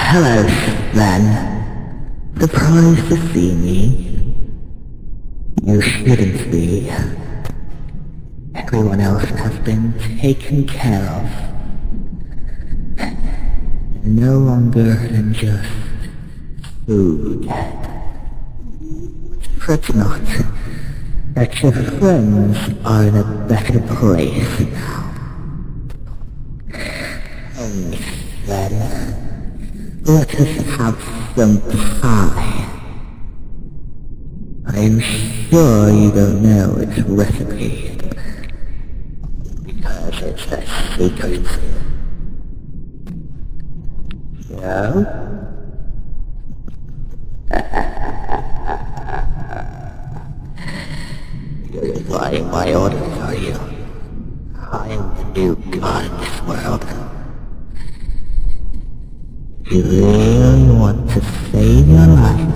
Hello, Sven. Surprised to see me? You shouldn't be. Everyone else has been taken care of. No longer than just food. Fret not, that your friends are in a better place now. Then, let us have some pie. I'm sure you don't know its recipe, because it's a secret. No? You're defying my orders, are you? I'm the new god of this world. You really want to save your life?